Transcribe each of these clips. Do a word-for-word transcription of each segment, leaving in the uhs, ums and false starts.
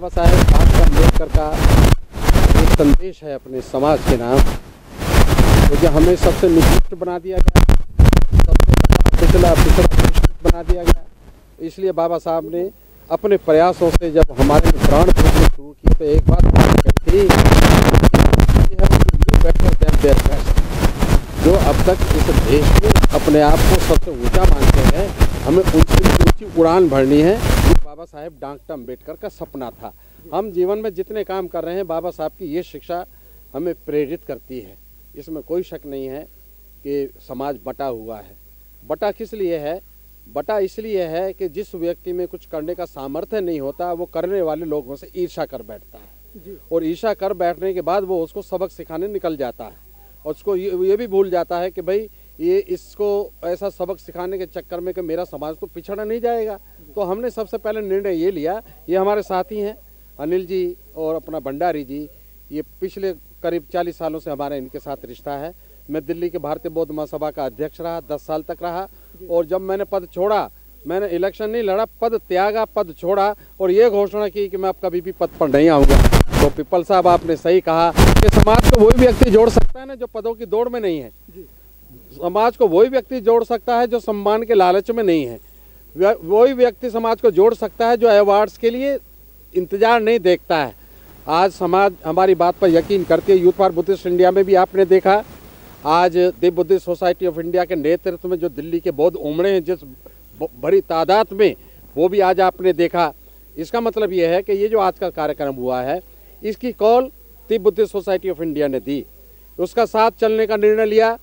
Baba Saheb doctor Ambedkar का एक संदेश है अपने समाज के नाम, तो जो हमें सबसे निकृष्ट बना दिया गया, सबसे पिछला पिछड़ा बना दिया गया। इसलिए बाबा साहब ने अपने प्रयासों से जब हमारे प्राण फूकने शुरू किए तो एक बात कही थी, जो अब तक इस देश में अपने आप को सबसे ऊंचा मानते हैं, हमें ऊंची ऊंची उड़ान भरनी है। ये बाबा साहेब डॉक्टर अम्बेडकर का सपना था। हम जीवन में जितने काम कर रहे हैं, बाबा साहब की ये शिक्षा हमें प्रेरित करती है। इसमें कोई शक नहीं है कि समाज बटा हुआ है। बटा किस लिए है? बटा इसलिए है कि जिस व्यक्ति में कुछ करने का सामर्थ्य नहीं होता, वो करने वाले लोगों से ईर्ष्या कर बैठता है, और ईर्ष्या कर बैठने के बाद वो उसको सबक सिखाने निकल जाता है, और उसको ये, ये भी भूल जाता है कि भाई ये इसको ऐसा सबक सिखाने के चक्कर में कि मेरा समाज तो पिछड़ा नहीं जाएगा। तो हमने सबसे पहले निर्णय ये लिया, ये हमारे साथी हैं अनिल जी और अपना भंडारी जी, ये पिछले करीब चालीस सालों से हमारा इनके साथ रिश्ता है। मैं दिल्ली के भारतीय बौद्ध महासभा का अध्यक्ष रहा, दस साल तक रहा, और जब मैंने पद छोड़ा, मैंने इलेक्शन नहीं लड़ा, पद त्यागा, पद छोड़ा, और ये घोषणा की कि मैं अब कभी भी पद पर नहीं आऊँगा। तो पिपल साहब, आपने सही कहा कि समाज को वही व्यक्ति जोड़ सकता है ना जो पदों की दौड़ में नहीं है। समाज को वही व्यक्ति जोड़ सकता है जो सम्मान के लालच में नहीं है। वही व्यक्ति समाज को जोड़ सकता है जो अवार्ड्स के लिए इंतजार नहीं देखता है। आज समाज हमारी बात पर यकीन करती है। यूथ फॉर बुद्धिस्ट इंडिया में भी आपने देखा, आज Divya Buddhist society of India के नेतृत्व में जो दिल्ली के बौद्ध उमड़े हैं जिस बड़ी तादाद में, वो भी आज आपने देखा। इसका मतलब ये है कि ये जो आज का कार्यक्रम हुआ है, इसकी call Divya Buddhist society of India ने दी, उसका साथ चलने का निर्णय लिया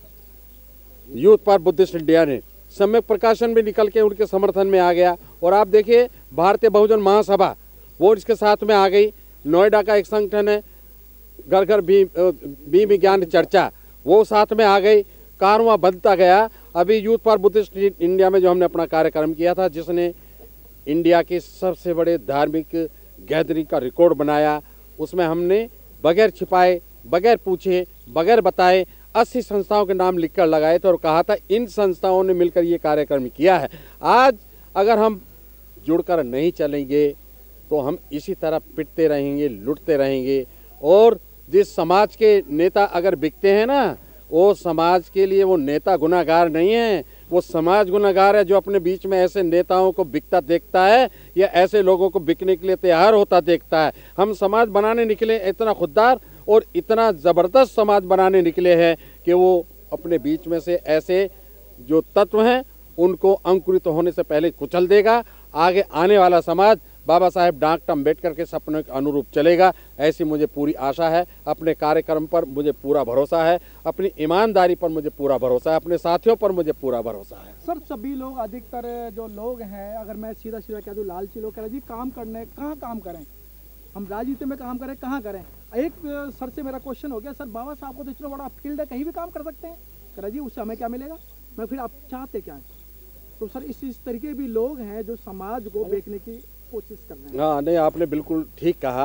यूथ फॉर बुद्धिस्ट इंडिया ने। सम्यक प्रकाशन भी निकल के उनके समर्थन में आ गया, और आप देखिए भारतीय बहुजन महासभा वो इसके साथ में आ गई। नोएडा का एक संगठन है घर घर भी भी विज्ञान चर्चा, वो साथ में आ गई। कारवां बनता गया। अभी यूथ फॉर बुद्धिस्ट इंडिया में जो हमने अपना कार्यक्रम किया था, जिसने इंडिया के सबसे बड़े धार्मिक गैदरिंग का रिकॉर्ड बनाया, उसमें हमने बगैर छिपाए, बगैर पूछे, बगैर बताए अस्सी संस्थाओं के नाम लिखकर लगाए थे, और कहा था इन संस्थाओं ने मिलकर ये कार्यक्रम किया है। आज अगर हम जुड़कर नहीं चलेंगे तो हम इसी तरह पिटते रहेंगे, लुटते रहेंगे, और जिस समाज के नेता अगर बिकते हैं ना, वो समाज के लिए वो नेता गुनाहगार नहीं है, वो समाज गुनाहगार है जो अपने बीच में ऐसे नेताओं को बिकता देखता है या ऐसे लोगों को बिकने के लिए तैयार होता देखता है। हम समाज बनाने निकले इतना खुददार और इतना ज़बरदस्त समाज बनाने निकले हैं कि वो अपने बीच में से ऐसे जो तत्व हैं उनको अंकुरित होने से पहले कुचल देगा। आगे आने वाला समाज बाबा साहेब डॉक्टर अम्बेडकर के सपनों के अनुरूप चलेगा, ऐसी मुझे पूरी आशा है। अपने कार्यक्रम पर मुझे पूरा भरोसा है, अपनी ईमानदारी पर मुझे पूरा भरोसा है, अपने साथियों पर मुझे पूरा भरोसा है। सर, सभी लोग, अधिकतर जो लोग हैं, अगर मैं सीधा सीधा कह दूँ, लालची लोग कह रहे जी काम करने, कहाँ काम करें, हम राजनीति में काम करें, कहाँ करें। एक सर से मेरा क्वेश्चन हो गया, सर बाबा साहब को तो इतना बड़ा फील्ड है, कहीं भी काम कर सकते हैं, कह रहे जी उससे हमें क्या मिलेगा, मैं फिर आप चाहते क्या हैं। तो सर इस इस तरीके भी लोग हैं जो समाज को बेचने की कोशिश कर रहे हैं। हाँ, नहीं, आपने बिल्कुल ठीक कहा।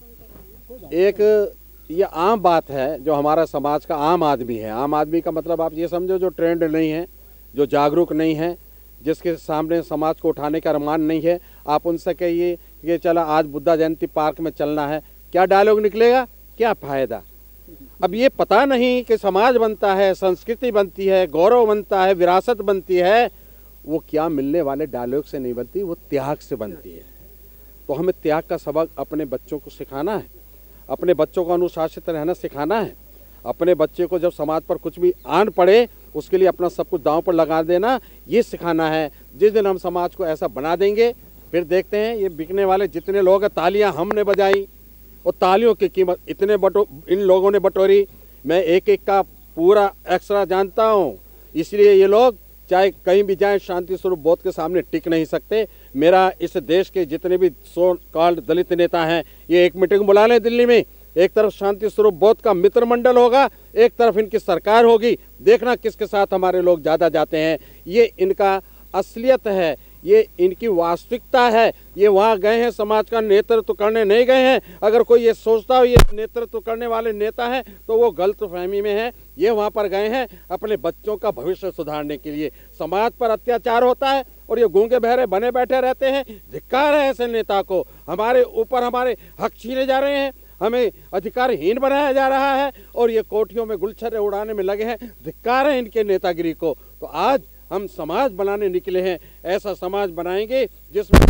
एक ये आम बात है जो हमारा समाज का आम आदमी है। आम आदमी का मतलब आप ये समझो जो ट्रेंड नहीं है, जो जागरूक नहीं है, जिसके सामने समाज को उठाने का अरमान नहीं है। आप उनसे कहिए कि चला आज बुद्धा जयंती पार्क में चलना है, क्या डायलॉग निकलेगा, क्या फायदा। अब ये पता नहीं कि समाज बनता है, संस्कृति बनती है, गौरव बनता है, विरासत बनती है, वो क्या मिलने वाले डायलॉग से नहीं बनती, वो त्याग से बनती है। तो हमें त्याग का सबक अपने बच्चों को सिखाना है, अपने बच्चों को अनुशासित रहना सिखाना है। अपने बच्चे को जब समाज पर कुछ भी आन पड़े उसके लिए अपना सब कुछ दांव पर लगा देना, ये सिखाना है। जिस दिन हम समाज को ऐसा बना देंगे, फिर देखते हैं ये बिकने वाले जितने लोग हैं, तालियां हमने बजाई और तालियों की कीमत इतने बटो इन लोगों ने बटोरी। मैं एक एक का पूरा एक्स्ट्रा जानता हूँ, इसलिए ये लोग चाहे कहीं भी जाएं शांति स्वरूप बौद्ध के सामने टिक नहीं सकते। मेरा इस देश के जितने भी सो कॉल्ड दलित नेता हैं, ये एक मीटिंग बुला लें दिल्ली में। एक तरफ शांति स्वरूप बौद्ध का मित्र मंडल होगा, एक तरफ इनकी सरकार होगी। देखना किसके साथ हमारे लोग ज़्यादा जाते हैं। ये इनका असलियत है, ये इनकी वास्तविकता है। ये वहाँ गए हैं समाज का नेतृत्व करने नहीं गए हैं। अगर कोई ये सोचता हो ये नेतृत्व करने वाले नेता हैं तो वो गलत फहमी में है। ये वहाँ पर गए हैं अपने बच्चों का भविष्य सुधारने के लिए। समाज पर अत्याचार होता है, और ये गूंगे बहरे बने बैठे रहते हैं। धिक्कार है ऐसे नेता को। हमारे ऊपर हमारे हक छीने जा रहे हैं, हमें अधिकारहीन बनाया जा रहा है और ये कोठियों में गुलछर्रे उड़ाने में लगे हैं। धिक्कार है इनके नेतागिरी को। तो आज हम समाज बनाने निकले हैं, ऐसा समाज बनाएंगे जिसमें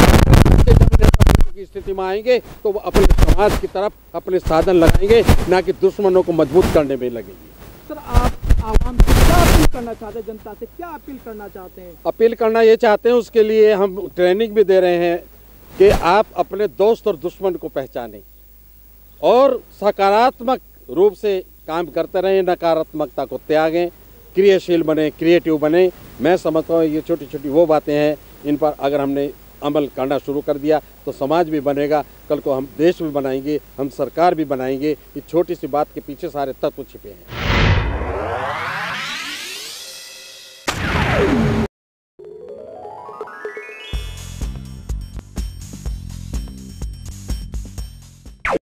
की स्थिति में आएंगे तो वो अपने समाज की तरफ अपने साधन लगाएंगे, ना कि दुश्मनों को मजबूत करने में लगेंगे। सर, आप आवाम से क्या अपील करना चाहते हैं, जनता से क्या अपील करना चाहते हैं? अपील करना ये चाहते हैं, उसके लिए हम ट्रेनिंग भी दे रहे हैं कि आप अपने दोस्त और दुश्मन को पहचानें और सकारात्मक रूप से काम करते रहें, नकारात्मकता को त्यागें, क्रियाशील बने, क्रिएटिव बने। मैं समझता हूँ ये छोटी छोटी वो बातें हैं, इन पर अगर हमने अमल करना शुरू कर दिया तो समाज भी बनेगा, कल को हम देश भी बनाएंगे, हम सरकार भी बनाएंगे। इस छोटी सी बात के पीछे सारे तत्व छिपे हैं।